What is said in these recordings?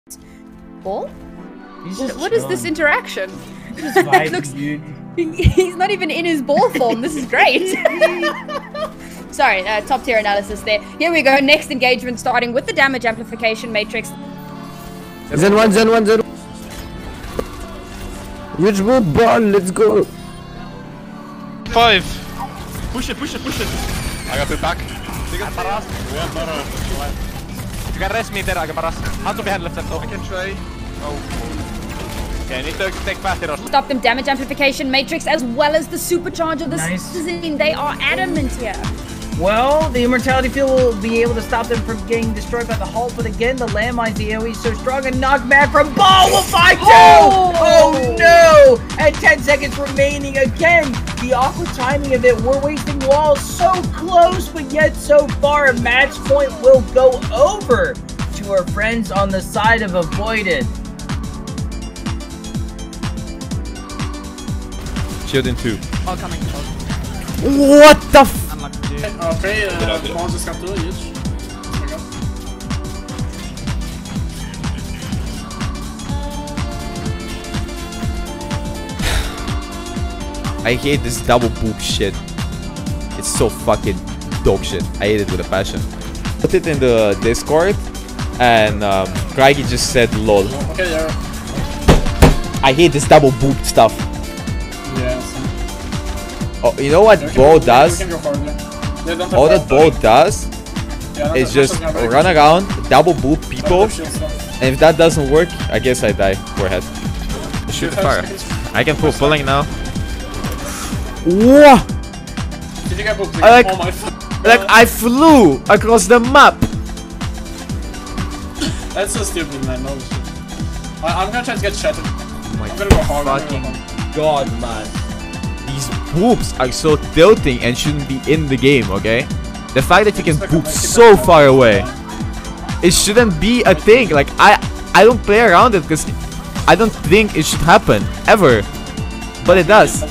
Ball? What is this interaction? That looks. He's not even in his ball form. This is great. Sorry, top tier analysis there. Here we go. Next engagement starting with the damage amplification matrix. Zen 1, Zen 1, Zen 1. Huge move, ball, let's go. 5. Push it. I got it back. Paras. You can rest me there, aika paras. Hands on behind left side. I can try. Oh. Okay, I need to take fast heroes. Stop them damage amplification matrix as well as the supercharger. This is they are adamant here. Well, the immortality field will be able to stop them from getting destroyed by the hull, but again, the landmines, the AoE is so strong, and knockback from Ball will find two! Oh no! And 10 seconds remaining again. The awkward timing of it, we're wasting walls so close, but yet so far. A match point will go over to our friends on the side of Avoided. Shield in 2. All coming. What the f? Okay, Moses got 2 each. I hate this double boop shit. It's so fucking dog shit. I hate it with a passion. Put it in the Discord and Craigie just said lol. Okay, yeah. I hate this double boop stuff. Yeah. Oh, you know what Ball does? All that Ball does is just run around, double boop people, and if that doesn't work, I guess I die. Forehead. Shoot fire. I can pull pulling now. What? Did you get booked? Like, oh my like I flew across the map. That's so stupid, man. No shit. I'm gonna try to get shattered. Oh my I'm gonna go hard. fucking god, man. These boops are so tilting and shouldn't be in the game, okay? The fact that you can boop so far away, it shouldn't be a thing. Like, I don't play around it because I don't think it should happen, ever. But it does.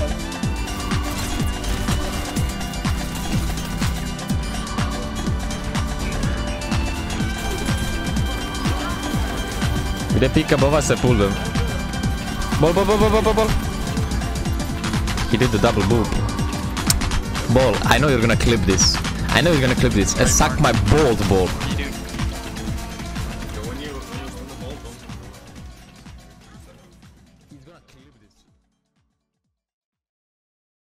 They pick above us and pull them. Ball. He did the double boop. Ball, I know you're gonna clip this. And suck my balls, Ball.